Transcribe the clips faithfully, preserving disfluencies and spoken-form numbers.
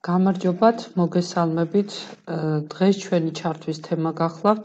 გამარჯობათ, მოგესალმებით. დღეს ჩვენი ჩართვის თემა გახლავთ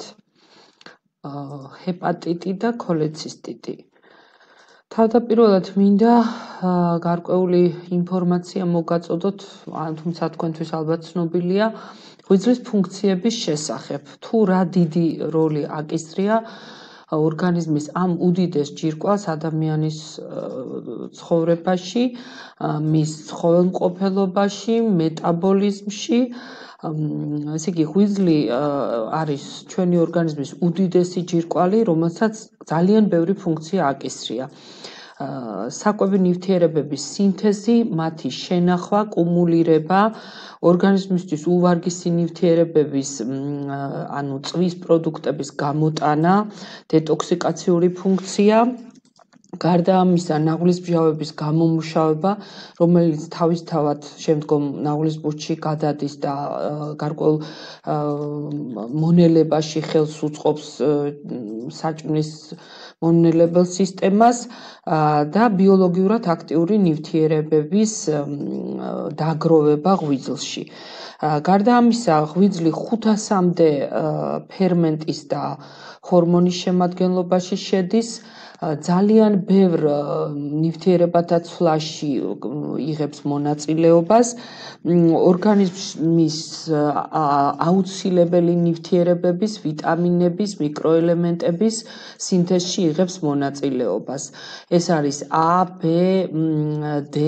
ჰეპატიტი და ქოლეცისტიტი. თავდაპირველად მინდა გარკვეული ინფორმაცია მოგაწოდოთ, თუმცა თქვენთვის ალბათ ცნობილია, ღვიძლის ფუნქციების შესახებ. თუ რა დიდი როლი აკისრია ორგანიზმის ამ უდიდეს ჯირკვალს ადამიანის ცხოვრებაში, მის ცხოველმყოფელობაში, მეტაბოლიზმში. ესე იგი, ღვიძლი არის ჩვენი ორგანიზმის უდიდესი ჯირკვალი, რომელსაც ძალიან ბევრი ფუნქცია აკისრია. საკვები ნივთიერებების სინთეზი, მათი შენახვა, კუმულირება, ორგანიზმისთვის უვარგისი ნივთიერებების, ანუ წვის პროდუქტების გამოტანა, დეტოქსიკაციური ფუნქცია, გარდა ამისა, ნაღვლისმჟავების გამომუშავება, რომელიც თავისთავად შემდგომ ნაღვლისბურთში გადადის და გარკვეულ მონელებაში ხელს უწყობს საჭმლის მონელებელ სისტემას და ბიოლოგიურად აქტიური ნივთიერებების დაგროვება ღვიძლში. გარდა ამისა, ღვიძლი ხუთასამდე ფერმენტის და ჰორმონის შემადგენლობაში შედის. ძალიან ბევრ ნივთიერებათა ცვლაში იღებს მონაწილეობას. ორგანიზმის აუცილებელი ნივთიერებების, ვიტამინების, მიკროელემენტების სინთეზში იღებს მონაწილეობას. ეს არის A, B, D,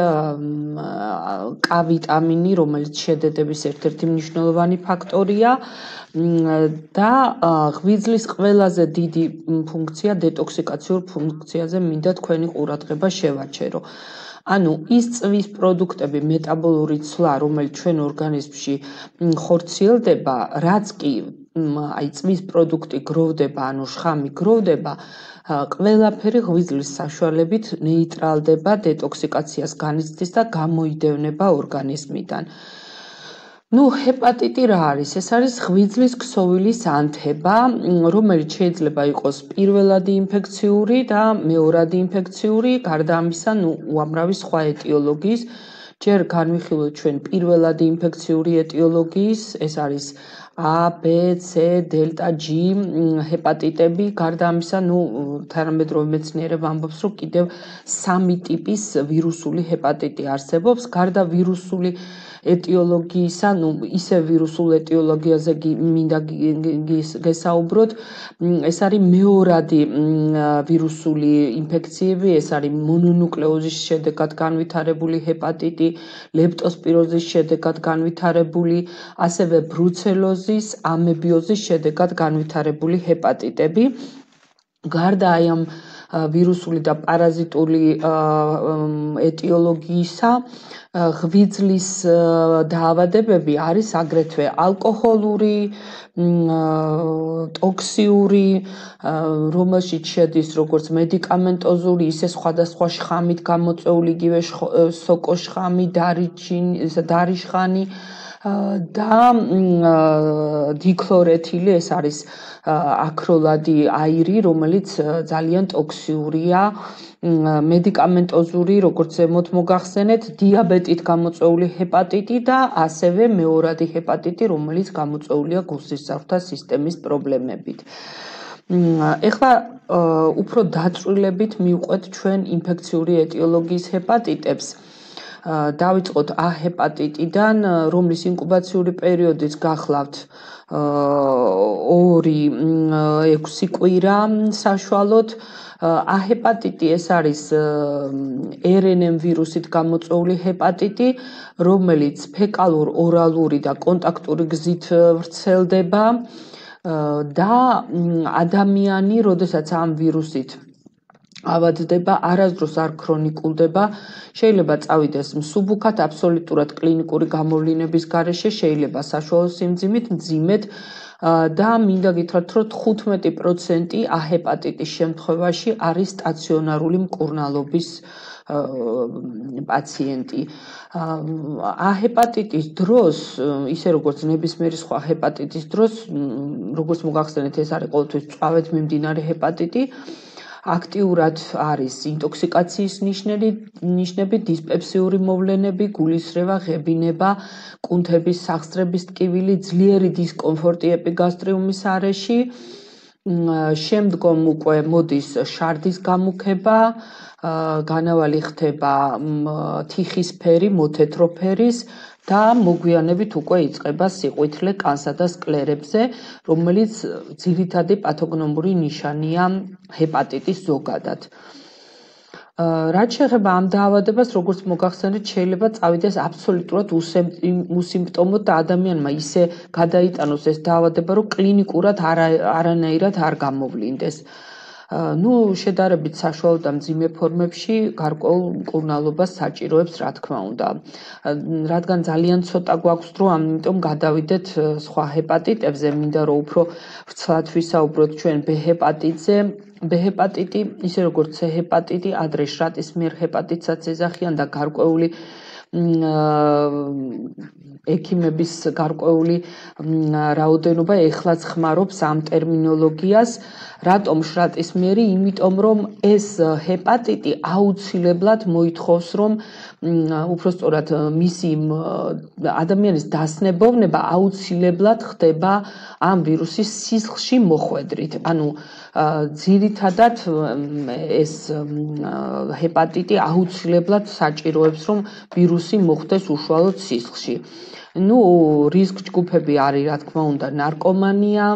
K ვიტამინი, რომელიც შედედების ერთ-ერთი მნიშვნელოვანი ფაქტორია. და ღვიძლის ყველაზე დიდი ფუნქცია დეტოქსიკაციურ ფუნქციაზე მინდა თქვენი ყურადღება შევაჩერო. ანუ ის წვის პროდუქტები, მეტაბოლური ცვლა, რომელიც ჩვენ ორგანიზმში ხორციელდება, რაც კი აი წვის პროდუქტი გროვდება, ანუ შხამი გროვდება, ყველაფერი ღვიძლის საშუალებით ნეიტრალდება, დეტოქსიკაციას განიცდის და გამოიდევნება ორგანიზმიდან. ნუ ჰეპატიტი რა არის? ეს არის ღვიძლის ქსოვილის ანთება, რომელიც შეიძლება იყოს პირველადი ინფექციური და მეორადი ინფექციური, გარდა ამისა, ნუ უამრავი სხვა ეტიოლოგიის. ჯერ განვიხილოთ ჩვენ პირველადი ინფექციური ეტიოლოგიის, ეს არის A, B, C, დელტა G ჰეპატიტები, გარდა ამისა, ნუ თანამედროვე მეცნიერება ამბობს, რომ კიდევ სამი ტიპის ვირუსული ჰეპატიტი არსებობს, გარდა ვირუსული ეტიოლოგიისა, ნუ ისე ვირუსულ ეტიოლოგიაზე მინდა გესაუბროთ, ეს არის მეორადი ვირუსული ინფექციები, ეს არის მონონუკლეოზის შედეგად განვითარებული ჰეპატიტი, ლეპტოსპიროზის შედეგად განვითარებული, ასევე ბრუცელოზის, ამებიოზის შედეგად განვითარებული ჰეპატიტები. გარდა აი ამ ვირუსული და პარაზიტული ეტიოლოგიისა, ღვიძლის დაავადებები არის აგრეთვე ალკოჰოლური, ტოქსიური, რომელშიც შედის როგორც მედიკამენტოზური, ისე სხვადასხვა შხამით გამოწვეული, იგივე სოკოს შხამი, დარიშხანი და დიქლორეთილი, ეს არის აქროლადი აირი, რომელიც ძალიან ტოქსიურია, მედიკამენტოზური, როგორც ზემოთ მოგახსენეთ, დიაბეტით გამოწვეული ჰეპატიტი და ასევე მეორადი ჰეპატიტი, რომელიც გამოწვეულია გულსისხლძარღვთა სისტემის პრობლემებით. ეხლა უფრო დაწვრილებით მივყვეთ ჩვენ ინფექციური ეტიოლოგიის ჰეპატიტებს. დავიწყოთ A ჰეპატიტიდან, რომლის ინკუბაციური პერიოდიც გახლავთ ორი ექვსი კვირა საშუალოდ. A ჰეპატიტი ეს არის R N M ვირუსით გამოწვეული ჰეპატიტი, რომელიც ფეკალურ, ორალური და კონტაქტური გზით ვრცელდება და ადამიანი, როდესაც ამ ვირუსით ავადდება, არასდროს არ ქრონიკულდება, შეიძლება წავიდეს მსუბუქად, აბსოლუტურად კლინიკური გამოვლინების გარეშე, შეიძლება საშუალო სიმძიმით, მძიმედ და მინდა გითხრათ, რომ თხუთმეტი პროცენტი A ჰეპატიტის შემთხვევაში არის სტაციონარული მკურნალობის პაციენტი. A ჰეპატიტის დროს, ისე როგორც ნებისმიერი სხვა ჰეპატიტის დროს, როგორც მოგახსენეთ, ეს არის ყოველთვის მწვავედ მიმდინარე ჰეპატიტი. აქტიურად არის ინტოქსიკაციის ნიშნები, ნიშნები, დისპეპსიური მოვლენები, გულისრევა, ღებინება, კუნთების სახსრების ტკივილი, ძლიერი დისკომფორტი ეპიგასტრიუმის არეში, შემდგომ უკვე მოდის შარდის გამუქება, განავალი ხდება თიხისფერი, მოთეთროფერის და მოგვიანებით უკვე იწყება სიყვითლე კანსა და სკლერებზე, რომელიც ძირითადი პათოგნომური ნიშანია ჰეპატიტის ზოგადად. რაც შეეხება ამ დაავადებას, როგორც მოგახსენეთ, შეიძლება წავიდეს აბსოლუტურად უსიმპტომოდ და ადამიანმა ისე გადაიტანოს ეს დაავადება, რომ კლინიკურად არანაირად არ გამოვლინდეს. ნუ შედარებით საშუალო და მძიმე ფორმებში გარკვეულ მკურნალობას საჭიროებს, რა თქმა უნდა. რადგან ძალიან ცოტა გვაქვს დრო, ამიტომ გადავიდეთ სხვა ჰეპატიტებზე, მინდა რომ უფრო ვრცლად ვისაუბროთ ჩვენ ბ ჰეპატიტზე. ბ ჰეპატიტი, ისე როგორც C ჰეპატიტი, ადრე შრატის მიერ ჰეპატიტსაც ეძახიან და გარკვეული ექიმების გარკვეული რაოდენობა ეხლაც ხმარობს ამ ტერმინოლოგიას. რატომ შრატის მიერი? იმიტომ რომ ეს ჰეპატიტი აუცილებლად მოითხოვს, რომ უпростоრად მისი ადამიანის დასნებოვნება აუცილებლად ხდება ამ ვირუსის სისხლში მოხვედრით. ანუ ძირითადად ეს ჰეპატიტი აუცილებლად საჭიროებს, რომ ვირუსი მოხვდეს უშუალოდ სისხლში. ნუ რისკ ჯგუფები არის, რა თქმა უნდა, ნარკომანია,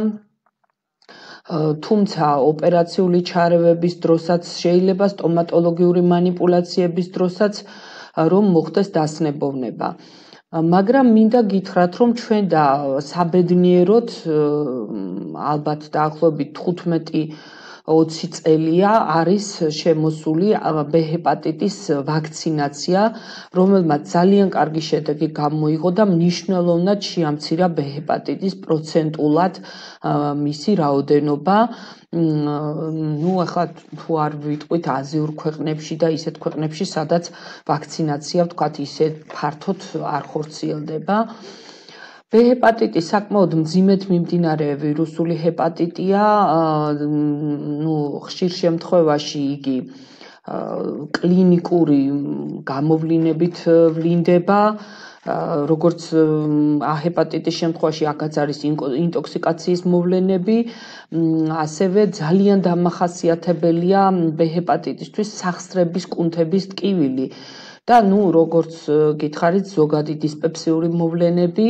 თუმცა ოპერაციული ჩარევების დროსაც შეიძლება სტომატოლოგიური მანიპულაციების დროსაც რომ მოხდეს დასნებოვნება. მაგრამ მინდა გითხრათ, რომ ჩვენ და საბედნიეროდ ალბათ დაახლოებით თხუთმეტი ოცი წელია არის შემოსული ბ ჰეპატიტის ვაქცინაცია, რომელმაც ძალიან კარგი შედეგი გამოიღო და მნიშვნელოვნად შეამცირა ბ ჰეპატიტის პროცენტულად მისი რაოდენობა. ნუ ახლა თუ არ ვიტყვით აზიურ ქვეყნებში და ისეთ ქვეყნებში, სადაც ვაქცინაცია, ვთქვათ, ისე ფართოდ არ ხორციელდება. ბ ჰეპატიტი საკმაოდ მძიმედ მიმდინარე ვირუსული ჰეპატიტია, ნუ ხშირ შემთხვევაში იგი კლინიკური გამოვლინებით ვლინდება, როგორც A ჰეპატიტის შემთხვევაში აქაც არის ინტოქსიკაციის მოვლენები, ასევე ძალიან დამახასიათებელია ბ ჰეპატიტისთვის სახსრების კუნთების ტკივილი და ნუ როგორც გითხარით, ზოგადი დისპეპსიური მოვლენები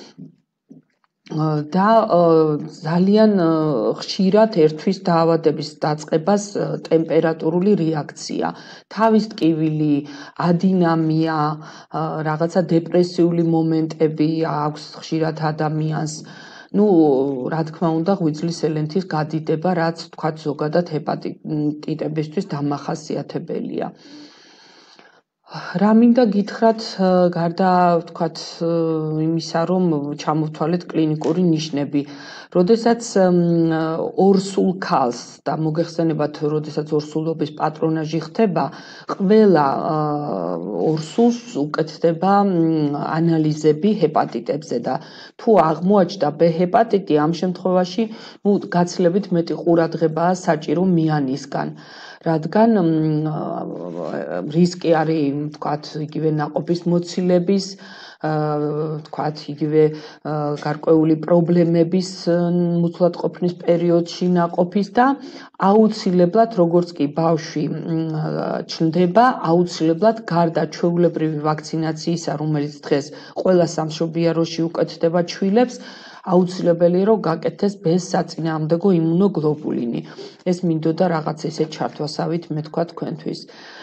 და ძალიან ხშირად ერთვის დაავადების დაწყებას ტემპერატურული რეაქცია. თავის ტკივილი, ადინამია, რაღაცა დეპრესიული მომენტები აქვს ხშირად ადამიანს. ნუ რა თქმა უნდა, ღვიძლის ელენთის გადიდება, რაც თქვათ ზოგადად ჰეპატიტებისთვის დამახასიათებელია. რა მინდა გითხრათ, გარდა ვთქვათ იმისა, რომ ჩამოვთვალეთ კლინიკური ნიშნები. როდესაც ორსულ ქალს და მოგეხსენებათ, როდესაც ორსულობის პატრონაჟი ხდება, ყველა ორსულს უკეთდება ანალიზები ჰეპატიტებზე და თუ აღმოაჩნდა ბ ჰეპატიტი, ამ შემთხვევაში ნუ გაცილებით მეტი ყურადღებაა საჭირო მიანისგან. რადგან რისკი არის, ვთქვათ, იგივე ნაყოფის მოცილების, ვთქვათ, იგივე გარკვეული პრობლემების მუცლად ყოფნის პერიოდში ნაყოფის და აუცილებლად, როგორც კი ბავშვი ჩნდება, აუცილებლად გარდა ჩვეულებრივი ვაქცინაციისა, რომელიც დღეს ყველა სამშობიაროში უკეთდება ჩვილებს, აუცილებელია რომ გაკეთდეს ბ-ს საწინააღმდეგო იმუნოგლობულინი. ეს მინდოდა რაღაც ესე ჩართვასავით მე თქვა თქვენთვის.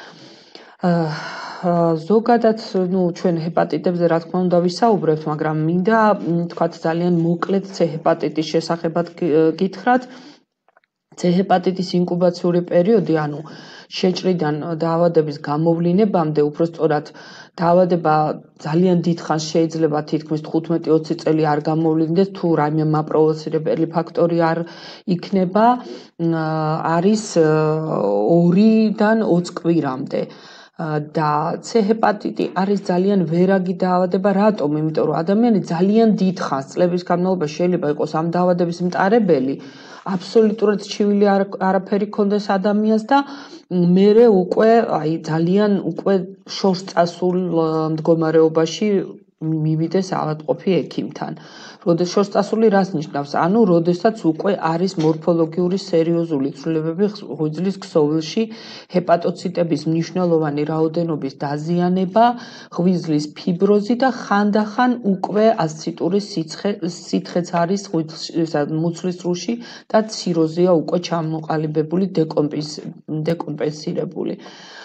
ზოგადად, ნუ ჩვენ ჰეპატიტებზე რა თქმა უნდა ვისაუბრებთ, მაგრამ მინდა თქვათ ძალიან მოკლედ C ჰეპატიტის შესახებად გითხრათ. C ჰეპატიტის ინკუბაციური პერიოდი, ანუ შეჭრიდან დაავადების გამოვლინებამდე, უпростоრად დაავადება ძალიან დიდ ხანს შეიძლება თითქმის თხუთმეტი ოცი წელი არ გამოვლინდეს, თუ რაიმე მაპროვოცირებელი ფაქტორი არ იქნება, არის ორიდან ოც კვირამდე. და C ჰეპატიტი არის ძალიან ვერაგი დაავადება, რატომ? იმიტომ რომ ადამიანი ძალიან დიდ ხანს წლების განმავლობაში შეიძლება იყოს ამ დაავადების მტარებელი, აბსოლუტურად ჩივილი არაფერი ქონდეს ადამიანს და მერე უკვე აი ძალიან უკვე შორს წასულ მდგომარეობაში მივიდეს ავადმყოფი ექიმთან. როდეს შორს წასული რას ნიშნავს? ანუ როდესაც უკვე არის მორფოლოგიური სერიოზული ცვლილებები ღვიძლის ქსოვილში, ჰეპატოციტების მნიშვნელოვანი რაოდენობის დაზიანება, ღვიძლის ფიბროზი და ხანდახან უკვე ასციტური სითხეც არის მუცლისძვრში და ციროზია უკვე ჩამოყალიბებული, დეკომპენსირებული.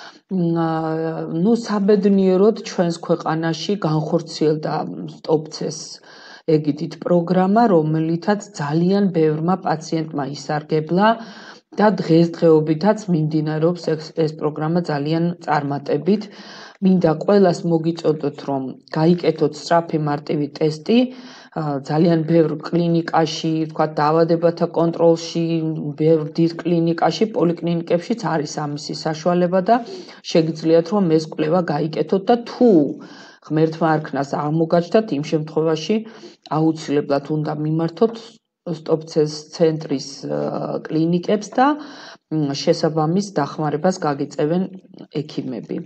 ნუ საბედნიეროდ ჩვენს ქვეყანაში განხორციელდა სტოპცეს ეგიდით პროგრამა, რომელითაც ძალიან ბევრმა პაციენტმა ისარგებლა და დღესდღეობითაც მიმდინარეობს ეს პროგრამა ძალიან წარმატებით. მინდა ყველას მოგიწოდოთ, რომ გაიკეთოთ სწრაფი მარტივი ტესტი, ძალიან ბევრ კლინიკაში, თქვა დაავადებათა კონტროლში, ბევრ დიდ კლინიკაში, პოლიკლინიკებშიც არის ამისი საშუალება და შეგიძლიათ რომ ეს კვლევა გაიკეთოთ და თუ ღმერთმა არქნას აღმოგაჩნდათ, იმ შემთხვევაში აუცილებლად უნდა მიმართოთ სტოპცეს ცენტრის კლინიკებს და შესაბამის დახმარებას გაგიწევენ ექიმები.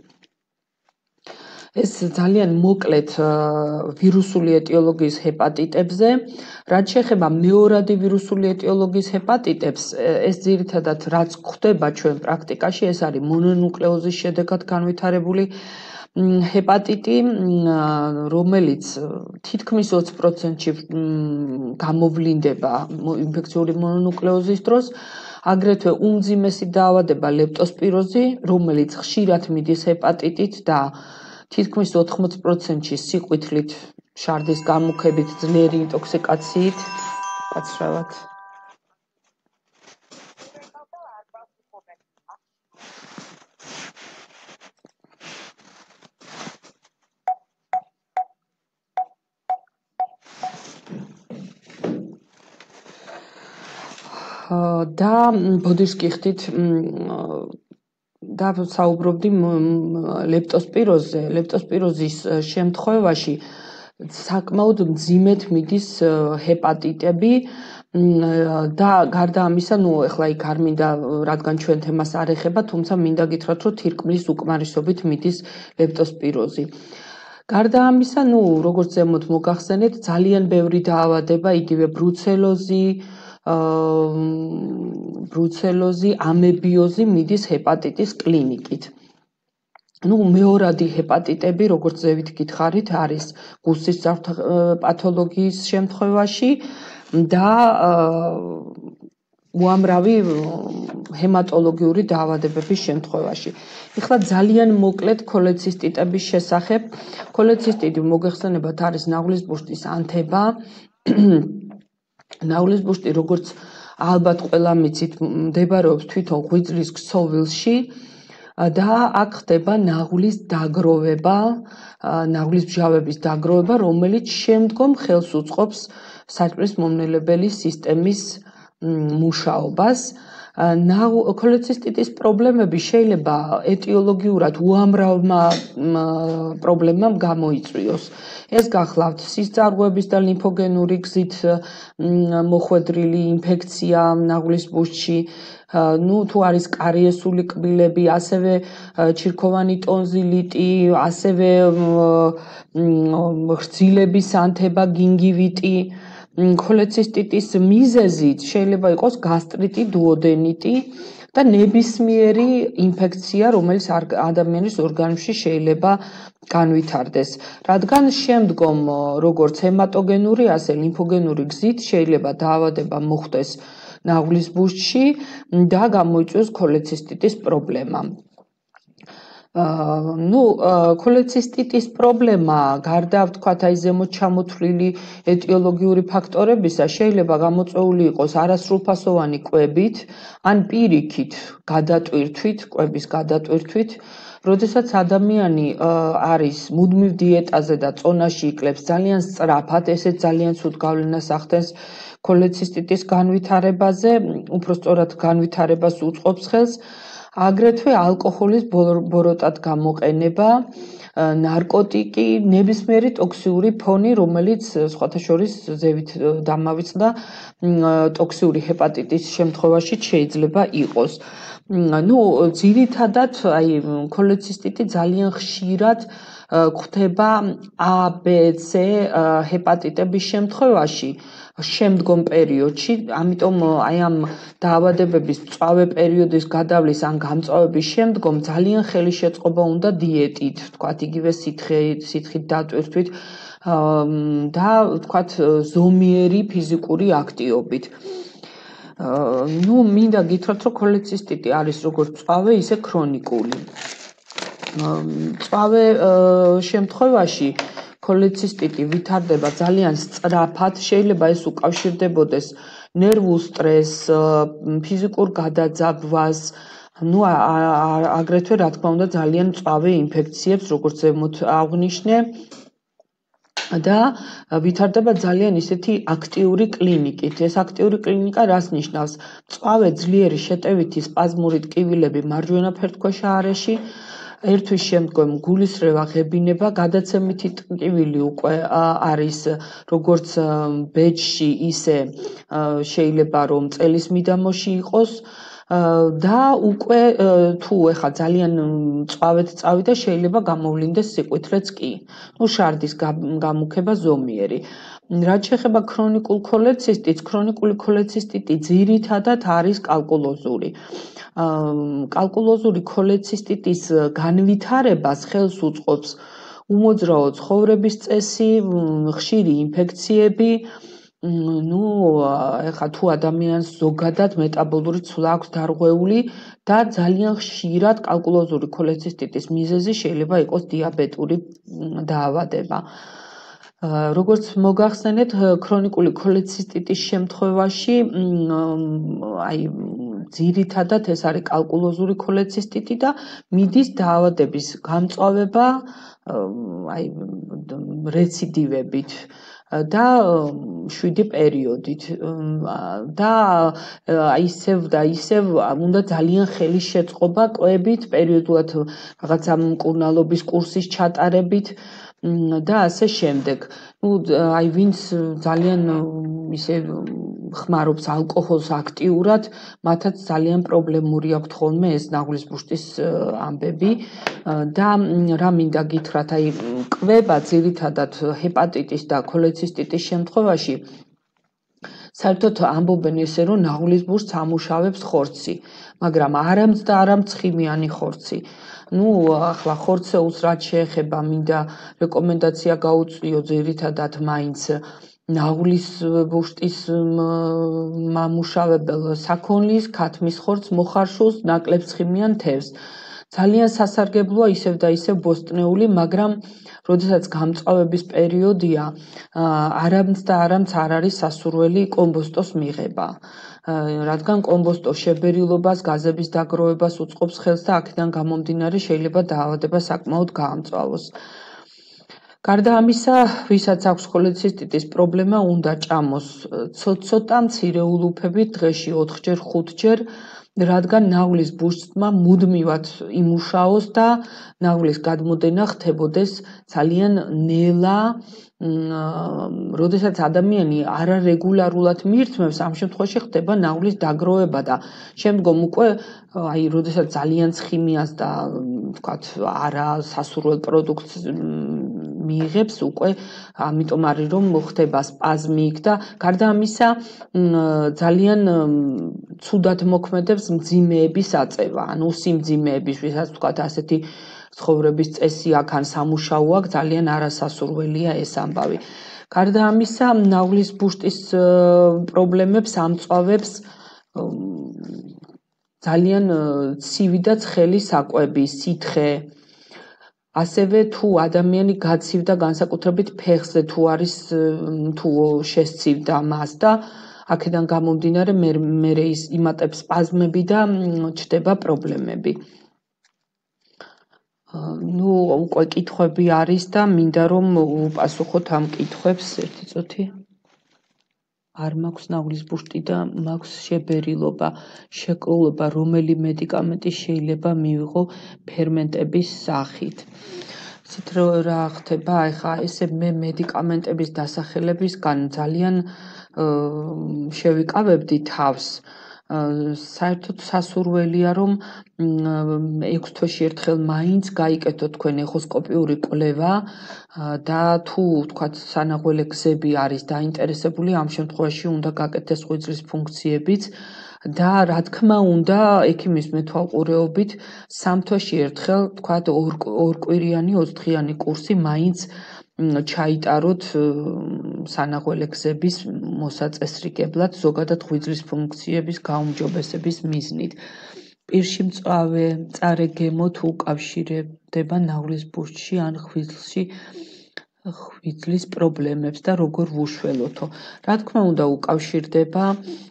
ეს ძალიან მოკლედ ვირუსული ეტიოლოგიის ჰეპატიტებზე. რაც შეეხება მეორადი ვირუსული ეტიოლოგიის ჰეპატიტებს, ეს ძირითადად რაც ხდება ჩვენ პრაქტიკაში, ეს არის მონონუკლეოზის შედეგად განვითარებული ჰეპატიტი, რომელიც თითქმის ოცი პროცენტში გამოვლინდება ინფექციური მონონუკლეოზის დროს. აგრეთვე უმძიმესი დაავადება ლეპტოსპიროზი, რომელიც ხშირად მიდის ჰეპატიტით და თითქმის ოთხმოცი პროცენტში სიყვითლით, შარდის გამუქებით, ძლიერი ინტოქსიკაციით, გაცრავად. და ბოდიშკი ხდით და საუბრობდი ლეპტოსპიროზზე. ლეპტოსპიროზის შემთხვევაში საკმაოდ მძიმედ მიდის ჰეპატიტები და გარდა ამისა, ნუ ეხლა იქ არ მინდა, რადგან ჩვენ თემას არ ეხება, თუმცა მინდა გითხრათ, რომ თირკმლის უკმარისობით მიდის ლეპტოსპიროზი. გარდა ამისა, ნუ როგორც ზემოთ მოგახსენეთ, ძალიან ბევრი დაავადება, იგივე ბრუცელოზი, ბრუცელოზი, ამებიოზი მიდის ჰეპატიტის კლინიკით. ნუ მეორადი ჰეპატიტები, როგორც ზევით გითხარით, არის გუსის პათოლოგიის შემთხვევაში და უამრავი ჰემატოლოგიური დაავადებების შემთხვევაში. ეხლა ძალიან მოკლედ ქოლეცისტიტების შესახებ. ქოლეცისტიტი მოგეხსენებათ არის ნაღვლის ბუშტის ანთება. ნაღვლის ბუშტი, როგორც ალბათ ყველა მიცით, მდებარეობს თვითონ ღვიძლის ქსოვილში და აქ ხდება ნაღვლის დაგროვება, ნაღვლის მჟავების დაგროვება, რომელიც შემდგომ ხელს უწყობს საჭმლის მომნელებელი სისტემის მუშაობას. ქოლეცისტიტის პრობლემები შეიძლება ეტიოლოგიურად უამრავმა პრობლემამ გამოიწვიოს. ეს გახლავთ სისწარღვების და ლიმფოგენური გზით მოხვედრილი ინფექცია ნაღვლის ბუშტში, ნუ თუ არის კარიესული კბილები, ასევე ჩირქოვანი ტონზილიტი, ასევე ღვიძლების ანთება, გინგივიტი. ქოლეცისტიტის მიზეზი შეიძლება იყოს გასტრიტი, დუოდენიტი და ნებისმიერი ინფექცია, რომელიც ადამიანის ორგანიზმში შეიძლება განვითარდეს. რადგან შემდგომ როგორც ჰემატოგენური, ასე ლიმფოგენური გზით შეიძლება დაავადება მოხდეს ნაღვლის ბუშტში და გამოიწვიოს ქოლეცისტიტის პრობლემა. ნუ ქოლეცისტიტის პრობლემა, გარდა ვთქვათ, აი ზემოთ ჩამოთვლილი ეტიოლოგიური ფაქტორებისა, შეიძლება გამოწვეული იყოს არასრულფასოვანი კვებით, ან პირიქით გადატვირთვით, კვების გადატვირთვით. როდესაც ადამიანი არის მუდმივ დიეტაზე და წონაში იკლებს ძალიან სწრაფად, ესეც ძალიან ცუდ გავლენას ახდენს ქოლეცისტიტის განვითარებაზე, უფრო სწორად განვითარებას უწყობს ხელს. აგრეთვე ალკოჰოლის ბოროტად გამოყენება, ნარკოტიკი, ნებისმიერი ტოქსიური ფონი, რომელიც სხვათა შორის ზევით დამავიწყდა ტოქსიური ჰეპატიტის შემთხვევაში შეიძლება იყოს. ნუ ძირითადად აი ქოლეცისტიტი ძალიან ხშირად გვხვდება A, B, C ჰეპატიტების შემთხვევაში შემდგომ პერიოდში, ამიტომ აი ამ დაავადებების მწვავე პერიოდის გადავლის ან გამწვავების შემდგომ ძალიან ხელი შეწყობა უნდა დიეტით, თქვათ იგივე სითხით, სითხით დატვირთვით და თქვათ ზომიერი ფიზიკური აქტივობით. ნუ მინდა გითხრათ, რომ ქოლეცისტიტი არის როგორც მწვავე, ისე ქრონიკული. მწვავე შემთხვევაში ქოლეცისტიტი ვითარდება ძალიან სწრაფად, შეიძლება ეს უკავშირდებოდეს ნერვულ სტრესს, ფიზიკურ გადაძაბვას, ნუ აგრეთვე რა თქმა უნდა ძალიან მწვავე ინფექციებს, როგორც ზემოთ აღვნიშნე და ვითარდება ძალიან ისეთი აქტიური კლინიკით. ეს აქტიური კლინიკა რას ნიშნავს? მწვავე ძლიერი შეტევითი სპაზმური ტკივილები მარჯვენა ფერდქვეშა არეში, ერთვის შემდგომ გულისრევა ღებინება, გადაცემითი ტკივილი უკვე არის როგორც ბეჯში, ისე შეიძლება რომ წელის მიდამოში იყოს და უკვე თუ ეხა ძალიან მწვავედ წავიდა, შეიძლება გამოვლინდეს სიყვითლეც კი. ნუ შარდის გამუქება ზომიერი. რაც შეეხება ქრონიკულ ქოლეცისტიტს, ქრონიკული ქოლეცისტიტი ძირითადად არის კალკულოზური. კალკულოზური ქოლეცისტიტის განვითარებას ხელს უწყობს უმოძრაო ცხოვრების წესი, ხშირი ინფექციები, ნუ ეხა თუ ადამიანს ზოგადად მეტაბოლური ცვლა აქვს დარღვეული და ძალიან ხშირად კალკულოზური ქოლეცისტიტის მიზეზი შეიძლება იყოს დიაბეტური დაავადება. როგორც მოგახსენეთ, ქრონიკული ქოლეცისტიტის შემთხვევაში აი ძირითადად ეს არის კალკულოზური ქოლეცისტიტი და მიდის დაავადების გამწვავება აი რეციდივებით და შვიდი პერიოდით და ისევ და ისევ უნდა ძალიან ხელი შეწყობა კვებით, პერიოდულად რაღაცა მკურნალობის კურსის ჩატარებით და ასე შემდეგ. ნუ აი ვინც ძალიან ისე ხმარობს ალკოჰოლს აქტიურად, მათაც ძალიან პრობლემური აქვთ ხოლმე ეს ნაღლის ბუშტის ამბები და რა მინდა გითხრათ, აი კვება ძირითადად ჰეპატიტის და ქოლეცისტიტის შემთხვევაში საერთოდ ამბობენ ესე, რომ ნაღლის ბუშტს ამუშავებს ხორცი, მაგრამ არამც და არამც ხიმიანი ხორცი. ნუ ახლა ხორცეულს რაც შეეხება, მინდა რეკომენდაცია გაუწიო ძირითადად მაინც ნაღლის ბუშტის მამუშავებელ საქონლის, ქათმის ხორცს, მოხარშულს, ნაკლებ ცხიმიან თევზს. ძალიან სასარგებლოა ისევ და ისევ ბოსტნეული, მაგრამ როდესაც გამწვავების პერიოდია, არამც და არამც არ არის სასურველი კომბოსტოს მიღება. რადგან კომბოსტო შებერილობას, გაზების დაგროვებას უწყობს ხელს და აქედან გამომდინარე შეიძლება დაავადება საკმაოდ გაამწვავოს. გარდა ამისა, ვისაც აქვს ქოლეცისტიტის პრობლემა, უნდა ჭამოს ცოტ-ცოტა მცირე ულუფებით დღეში ოთხჯერ, ხუთჯერ, რადგან ნაღლის ბუშტმა მუდმივად იმუშაოს და ნაღლის გადმოდენა ხდებოდეს ძალიან ნელა, როდესაც ადამიანი არარეგულარულად მიირთმევს, ამ შემთხვევაში ხდება ნაღლის დაგროვება და შემდგომ უკვე აი როდესაც ძალიან ცხიმიანს და ვთქვათ არა სასურველ პროდუქტს მიიღებს, უკვე ამიტომ არის რომ ხდება სპაზმი იქ და გარდა ამისა ძალიან ცუდად მოქმედებს მძიმეების აწევა, ანუ სიმძიმეების, ვისაც ვთქვათ ასეთი ცხოვრების წესი აქვს ან სამუშაო აქვს, ძალიან არასასურველია ეს ამბავი. გარდა ამისა, ნაღლის ბუშტის პრობლემებს ამწვავებს ძალიან ცივი და ცხელი საკვები, სითხე. ასევე თუ ადამიანი გაცივდა განსაკუთრებით ფეხზე, თუ არის თუ შესცივდა მას და აქედან გამომდინარე მე ის იმატებს სპაზმები და ჩდება პრობლემები. ნუ უკვე კითხვები არის და მინდა რომ უპასუხოთ ამ კითხვებს ერთი წუთი. არ მაქვს ნაღლის ბუშტი და მაქვს შებერილობა, შეკრულება, რომელი მედიკამენტი შეიძლება მივიღო ფერმენტების სახით. ისეთ რა ხდება, ეხა ესე მე მედიკამენტების დასახელებისგან ძალიან შევიკავებდი თავს. საერთოდ სასურველია რომ ექვს თვეში ერთხელ მაინც გაიკეთო თქვენ ეხოსკოპიური კვლევა და თუ თქვათ სანაღველე გზები არის დაინტერესებული ამ შემთხვევაში უნდა გაკეთდეს ღვიძლის ფუნქციებიც და რა თქმა უნდა ექიმის მეთვალყურეობით სამ თვეში ერთხელ თქვათ ორკვირიანი ოცდღიანი კურსი მაინც ჩაიტაროთ სანაღველე გზების მოსაწესრიგებლად ზოგადად ღვიძლის ფუნქციების გაუმჯობესების მიზნით. პირში მწვავე, მწარე გემო თუ უკავშირდება ნაღლის ბუშტში ან ღვიძლში ღვიძლის პრობლემებს და როგორ ვუშველოთო. რა თქმა უნდა უკავშირდება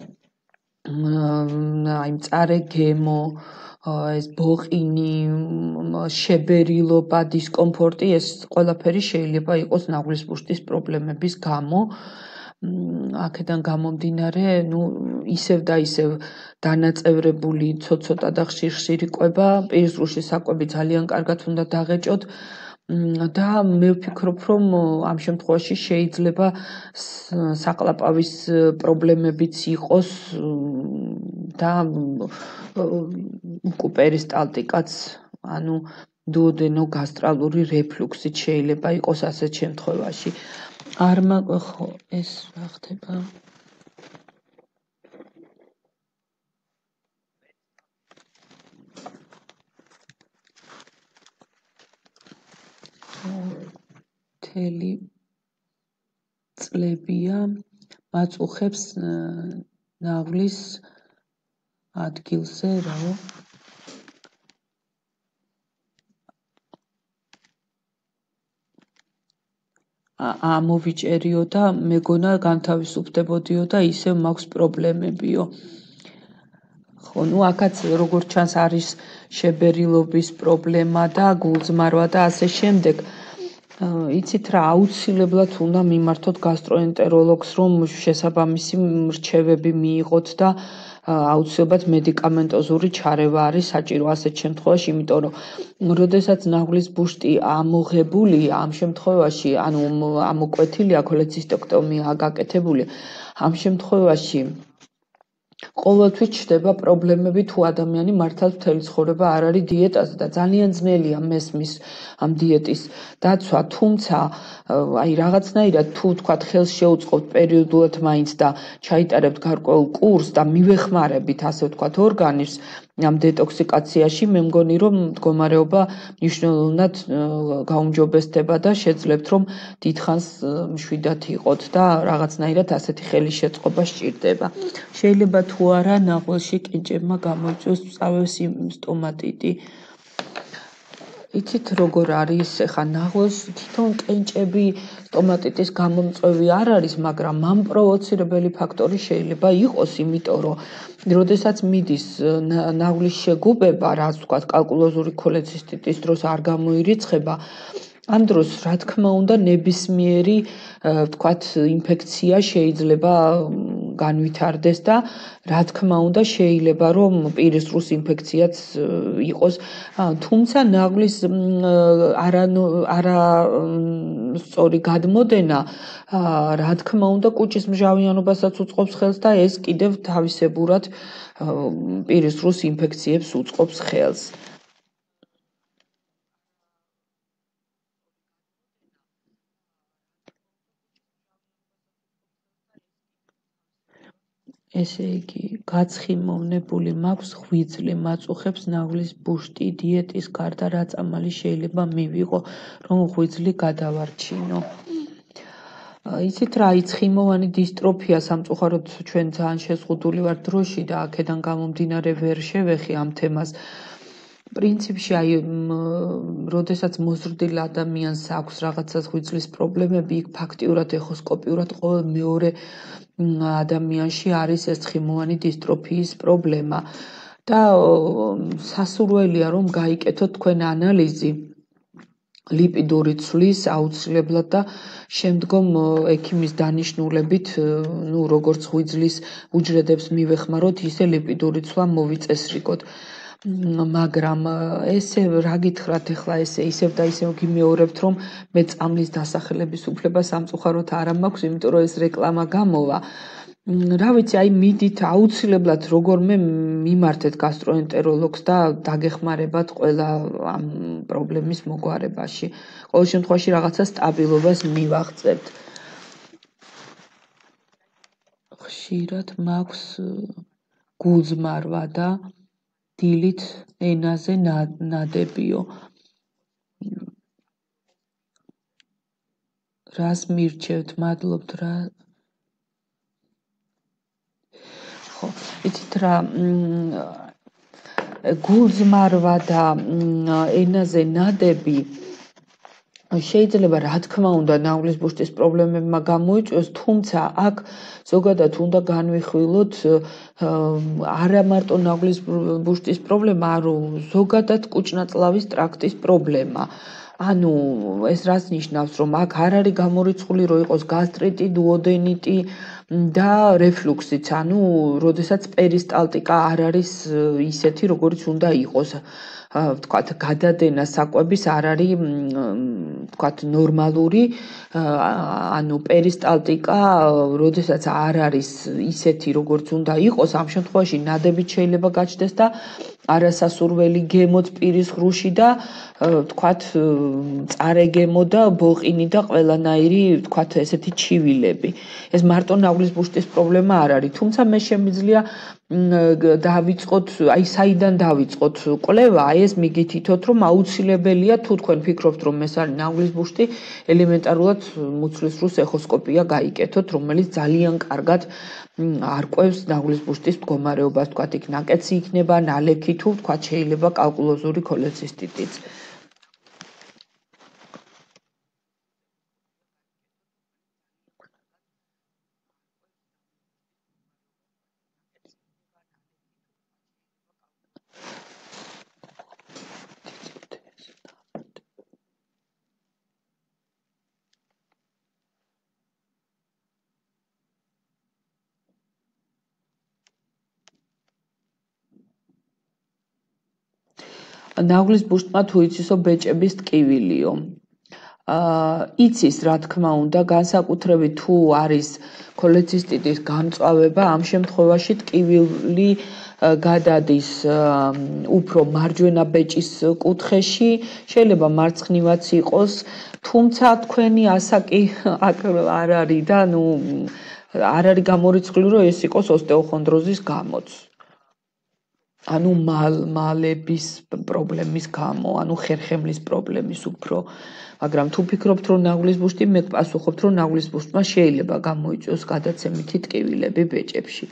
აი მწარე გემო, ეს ბოყინი, შებერილობა, დისკომფორტი, ეს ყველაფერი შეიძლება იყოს ნაღლის ბუშტის პრობლემების გამო. აქედან გამომდინარე, ну, ისევ და ისევ დანაწევრებული ცოტ-ცოტა და ხშირ-ხშირი ყვება, პირისრუში საკვები ძალიან კარგად უნდა დაღეჭოთ და მე ვფიქრობ, რომ ამ შემთხვევაში შეიძლება საყლაპავის პრობლემებიც იყოს და კუპერისტალტიკაც, ანუ დუოდენოგასტრალური რეფლუქსიც შეიძლება იყოს ასეთ შემთხვევაში. არ ხო, ეს რა ხდება? მთელი წლებია მაწუხებს ნაღლის ადგილზე, რაო? ამოვიჭერიო და მეგონა განთავისუფდებოდიო და ისევ მაქვს პრობლემებიო. ხო, ну აქაც როგორც ჩანს არის შებერილობის პრობლემა და გულძმარვა და ასე შემდეგ. იცით რა, აუცილებლად უნდა მიმართოთ გასტროენტეროლოგს, რომ შესაბამისი მრჩევები მიიღოთ და აუცილებლად მედიკამენტოზური ჩარევა არის საჭირო ასეთ შემთხვევაში, იმიტომ რომ როდესაც ნაღლის ბუშტი ამოღებულია, ამ შემთხვევაში, ანუ ამოკვეთილია, ქოლეცისტექტომია გაკეთებული, ამ შემთხვევაში ყოველთვის ჩნდება პრობლემები თუ ადამიანი მართლაც მთელი ცხოვრება არ არის დიეტაზე და ძალიან ძნელია მესმის ამ დიეტის დაცვა, თუმცა აი რაღაცნაირად თუ თქვათ ხელს შეუწყობთ პერიოდულად მაინც და ჩაიტარებთ გარკვეულ კურსს და მივეხმარებით ასე ვთქვათ ორგანიზმს ამ დეტოქსიკაციაში, მე მგონი რომ მდგომარეობა მნიშვნელოვნად გაუმჯობესდება და შეძლებთ რომ დიდხანს მშვიდად იყოთ და რაღაცნაირად ასეთი ხელის შეწყობა სჭირდება. შეიძლება თუ არა ნაღველში კენჭებმა გამოიწვიოს მწვავე სტომატიტი. იცით როგორ არის ეხა ნაღველს თვითონ კენჭები სტომატიტის გამომწვევი არ არის, მაგრამ მამპროვოცირებელი ფაქტორი შეიძლება იყოს, იმიტომ რომ როდესაც მიდის ნაღლის შეგუბება, რაც ვთქვათ, კალკულოზური ქოლეცისტიტის დროს არ გამოირიცხება, ამ დროს რა თქმა უნდა ნებისმიერი ვთქვათ ინფექცია შეიძლება განვითარდეს და რა თქმა უნდა შეიძლება რომ პირისრუს ინფექციაც იყოს, თუმცა ნაღლის არა არა სწორი გადმოდენა რა თქმა უნდა კუჭის მჟავიანობასაც უწყობს ხელს და ეს კიდევ თავისებურად პირისრუს ინფექციებს უწყობს ხელს. ესე იგი, გაცხიმოვნებული მაქვს ღვიძლი, მაწუხებს ნაღლის ბუშტი, დიეტის გარდა რა წამალი შეიძლება მივიღო, რომ ღვიძლი გადავარჩინო. იცით რა, ცხიმოვანი დისტროფია სამწუხაროდ ჩვენ ძალიან შეზღუდული ვართ დროში და აქედან გამომდინარე ვერ შევეხი ამ თემას. პრინციპში აი როდესაც მოზრდილ ადამიანს აქვს რაღაცა ღვიძლის პრობლემები, იქ ფაქტიურად ეხოსკოპიურად ყოველ მეორე ადამიანში არის ეს ცხიმოვანი დისტროფიის პრობლემა და სასურველია რომ გაიკეთოთ თქვენ ანალიზი ლიპიდური ცვლის აუცილებლად და შემდგომ ექიმის დანიშნულებით, ნუ როგორც ღვიძლის უჯრედებს მივეხმაროთ, ისე ლიპიდური ცვლა მოვიწესრიგოთ. მაგრამ ესე რა გითხრათ ახლა ესე ისევ და ისევ გიმეორებთ რომ მე წამლის დასახელების უფლება სამწუხაროდ არ მაქვს, იმიტომ რომ ეს რეკლამა გამოვა. რა ვიცი, აი მიდით აუცილებლად როგორმე მიმართეთ გასტროენტეროლოგს და დაგეხმარებათ ყველა ამ პრობლემის მოგვარებაში. ყოველ შემთხვევაში რაღაცა სტაბილობას მივაღწევთ. ხშირად მაქვს გულზმარვა და დილით ენაზე ნადებიო. რას მირჩევთ? მადლობთ რა. ხო, იცით რა, გულზმარვა და ენაზე ნადები შეიძლება რა თქმა უნდა ნავლის ბუშტის პრობლემებმა გამოიწვიოს, თუმცა აქ ზოგადად უნდა განვიხილოთ არა მარტო ნავლის ბუშტის პრობლემა, არამედ ზოგადად კუჭნაწლავის ტრაქტის პრობლემა. ანუ ეს რაც ნიშნავს, რომ აქ არ არის გამორიცხული, რომ იყოს გასტრიტი, დუოდენიტი და რეფლუქსიც, ანუ როდესაც პერისტალტიკა არ არის ისეთი, როგორიც უნდა იყოს. ვთქვათ, გადადენა საკვების არ არის ვთქვათ ნორმალური, ანუ პერისტალტიკა, როდესაც არ არის ისეთი, როგორც უნდა იყოს, ამ შემთხვევაში ნადებით შეიძლება გაჩნდეს და არასასურველი გემოც პირის ღრუში და ვთქვათ, მწარე გემო და ბოყინი და ყველანაირი, ვთქვათ, ესეთი ჩივილები. ეს მარტო ნავლის ბუშტის პრობლემა არ არის, თუმცა მე შემიძლია დავიწყოთ, აი საიდან დავიწყოთ კვლევა, აი ეს მიგითითოთ, რომ აუცილებელია თუ თქვენ ფიქრობთ, რომ ეს არის ნავლის ბუშტი, ელემენტარულად მუცლისძვროს ეხოსკოპია გაიკეთოთ, რომელიც ძალიან კარგად არკვევს ნავლის ბუშტის მდგომარეობას, ვთქვათ, იქ ნაკეცი იქნება, ნალექი თუ ვთქვათ, შეიძლება კალკულოზური ქოლეცისტიტიც. ნავლის ბუშტმა თუ იცისო ბეჭების ტკივილიო. აა იცის რა თქმა უნდა, განსაკუთრებით თუ არის ქოლეცისტიტის გამწვავება, ამ შემთხვევაში ტკივილი გადადის უფრო მარჯვენა ბეჭის კუთხეში, შეიძლება მარცხნივაც იყოს, თუმცა თქვენი ასაკი არ არის და ნუ არ არის გამორიცხული, რომ ეს იყოს ოსტეოხონდროზის გამოც. ანუ მალების პრობლემის გამო, ანუ ხერხემლის პრობლემის უფრო. მაგრამ თუ ფიქრობთ, რომ ნავლის ბუშტი, მე პასუხობთ, რომ ნავლის ბუშტმა შეიძლება გამოიწვიოს გადაცემითი ტკივილები ბეჭებში.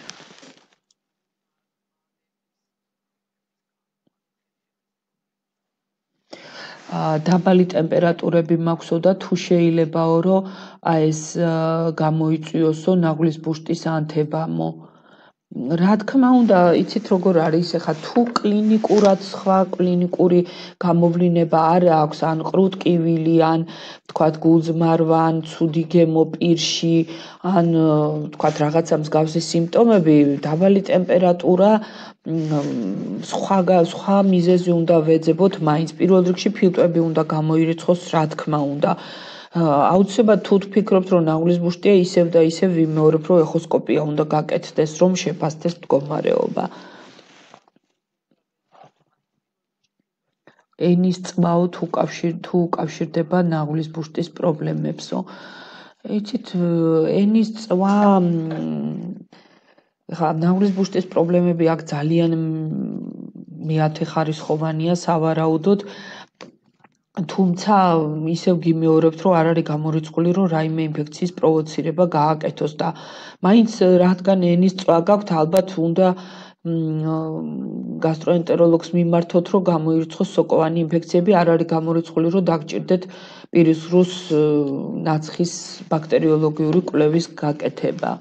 დაბალი ტემპერატურები მაქვსო და თუ შეიძლებაო, რომ აი ეს გამოიწვიოსო ნავლის ბუშტის ანთებამო. რა თქმა უნდა, იცით როგორ არის, ეხლა თუ კლინიკურად სხვა კლინიკური გამოვლინება არ აქვს, ან ყრუტკივილი, ან ვთქვათ, გულზმარვა, ან ცუდი გემო პირში, ან ვთქვათ, რაღაცა მსგავსი სიმპტომები, დაბალი ტემპერატურა სხვა სხვა მიზეზი უნდა ვეძებოთ, მაინც პირველ რიგში ფილტვები უნდა გამოირიცხოს, რა თქმა უნდა. აუცილებლად თუ თფიქრობთ, რომ ნავლის ბუშტია, ისევ და ისევ ვიმეორებ, რომ ეხოსკოპია უნდა გაკეთდეს, რომ შეფასდეს მდგომარეობა. ენის წვაო თუ კავშირ თუ უკავშირდება ნავლის ბუშტის პრობლემებსო. იცით, ენის წვა ხა ნავლის ბუშტის პრობლემები აქ ძალიან მეათეხარისხოვანია სავარაუდოდ. თუმცა ისევ გიმეორებთ, რომ არ არის გამორიცხული, რომ რაიმე ინფექციის პროვოცირება გააკეთოს და მაინც რადგან ენის წვა გაქვთ, ალბათ უნდა გასტროენტეროლოგს მიმართოთ, რომ გამოირიცხოს სოკოვანი ინფექციები, არ არის გამორიცხული, რომ დაგჭირდეთ პირის ღრუს ნაცხის ბაქტერიოლოგიური კვლევის გაკეთება.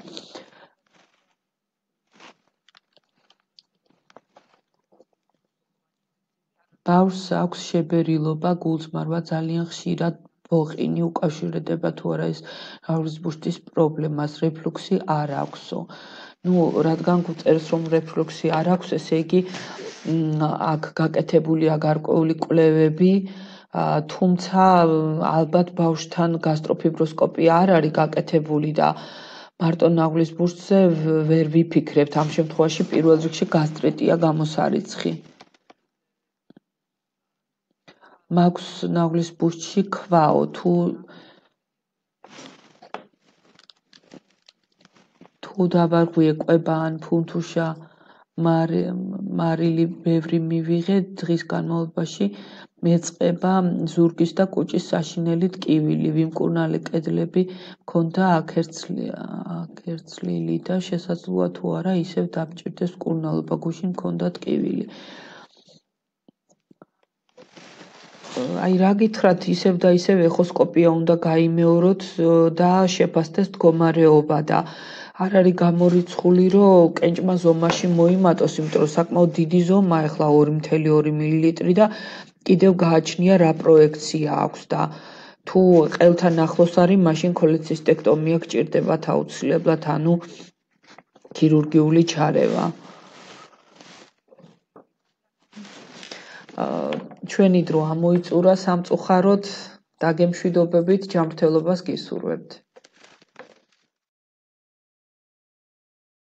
ბავშვს აქვს შებერილობა, გულწმარვა, ძალიან ხშირად ბოყინი უკავშირდება თუ არა ეს რაურის ბუშტის პრობლემას, რეფლუქსი არ აქვსო. ნუ რადგან გვწერს რომ რეფლუქსი არ აქვს, ესე იგი აქ გაკეთებულია გარკვეული კვლევები, თუმცა ალბათ ბავშვთან გასტროფიბროსკოპია არ არის გაკეთებული და მარტო ნაღლის ბურთზე ვერ ვიფიქრებთ, ამ შემთხვევაში პირველ რიგში გასტრიტია გამოსარიცხი. მაქვს ნაღლის ბურთში ქვაო, თუ თუ დაბარღვიე კვება ან ფუნთუშა მარილი ბევრი მივიღე დღის განმავლობაში მეწყება ზურგის და კუჭის საშინელი ტკივილი, ვიმკურნალე კედლები მქონდა აკერცლილი და შესაძლოა თუ არა ისევ დამჭირდეს მკურნალობა, გუშინ მქონდა ტკივილი. აი რა გითხრათ, ისევ და ისევ ეხოსკოპია უნდა გაიმეოროთ და შეფასდეს მდგომარეობა და არ არის გამორიცხული რომ კენჭმა ზომაში მოიმატოს, იმიტომ რომ საკმაოდ დიდი ზომა, ახლა ორი მილილიტრი ორი მილილიტრი და კიდევ გააჩნია რა პროექცია აქვს და თუ ყელთან ახლოს არის, მაშინ ქოლეცისტექტომია გჭირდებათ აუცილებლად, ანუ ქირურგიული ჩარევა. ჩვენი დრო ამოიწურა სამწუხაროდ, დაგემშვიდობებით, ჯანმრთელობას გისურვებთ.